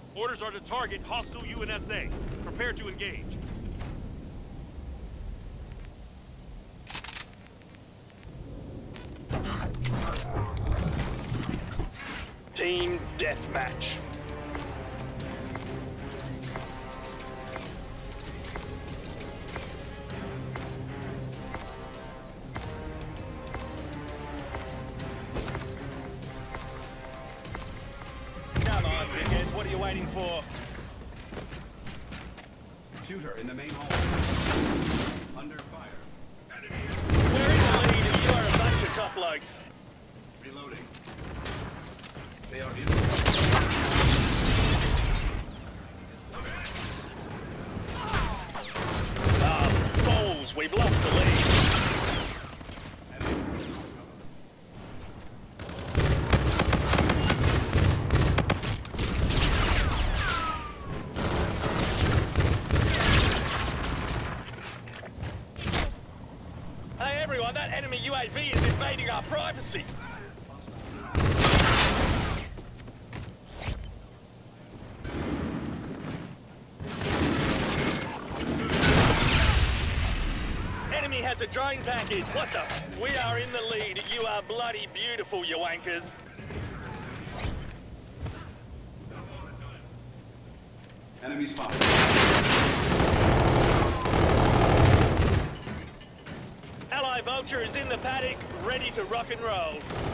Orders are to target hostile UNSA. Prepare to engage. Team deathmatch. Come on, dickhead. What are you waiting for? Shooter in the main hall. Under fire. We're in the lead and you are a bunch of top blokes. Reloading. They are in. Balls, we've lost the lead. Hey everyone, that enemy UAV is invading our privacy. Enemy has a drone package. What the? We are in the lead. You are bloody beautiful, you wankers. Enemy spotted. Ally Vulture is in the paddock, ready to rock and roll.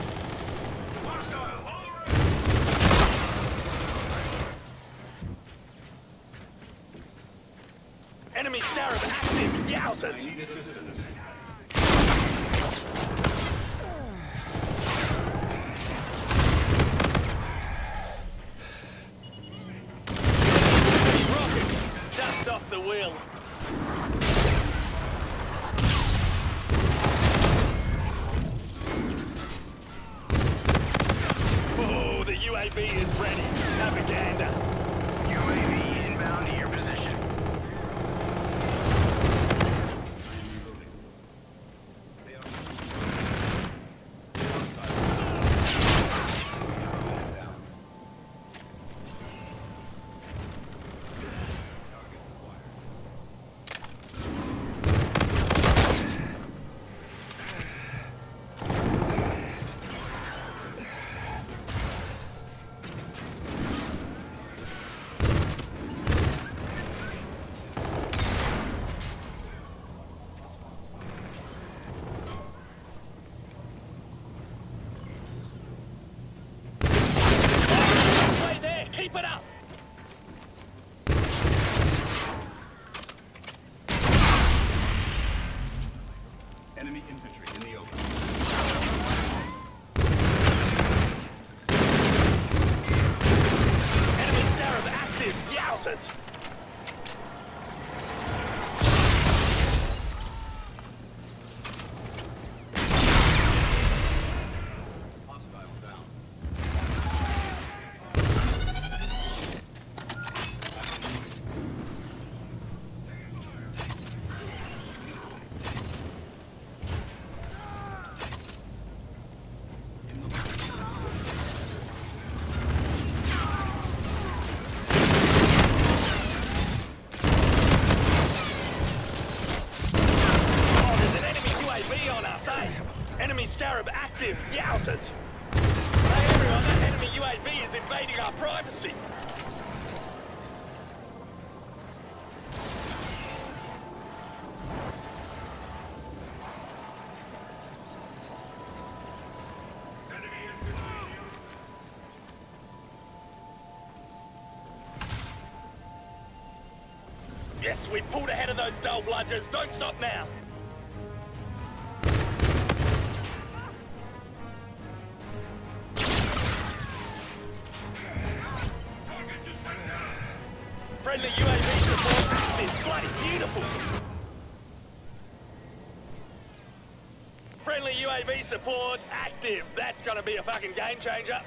Enemy Scarab active. Yowzers. I need assistance. Rocket. Dust off the wheel. Oh, the UAV is ready. Have a gander. UAV inbound to your position. Right there. Keep it up. Enemy infantry in the open. Enemy Scarab active. Yowzers. Hostile down. Oh, there's an enemy UAV on us, eh? Enemy Scarab active. Yowzers. Hey everyone, that enemy UAV is invading our privacy. Yes, we pulled ahead of those dull bludgers. Don't stop now. Friendly UAV support active. Bloody beautiful. Friendly UAV support active. That's gonna be a fucking game changer.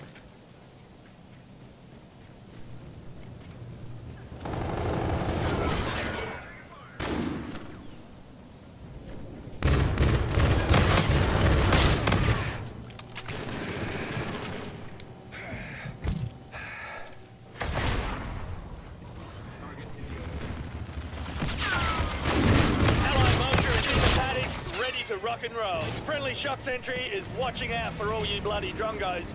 rock and roll. Friendly shock sentry is watching out for all you bloody drongos.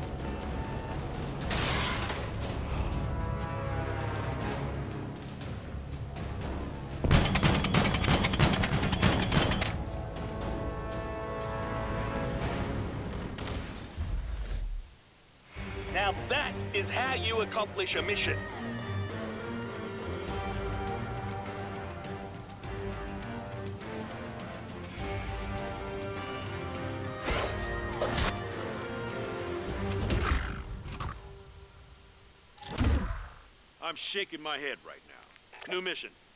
Now that is how you accomplish a mission. I'm shaking my head right now. New mission.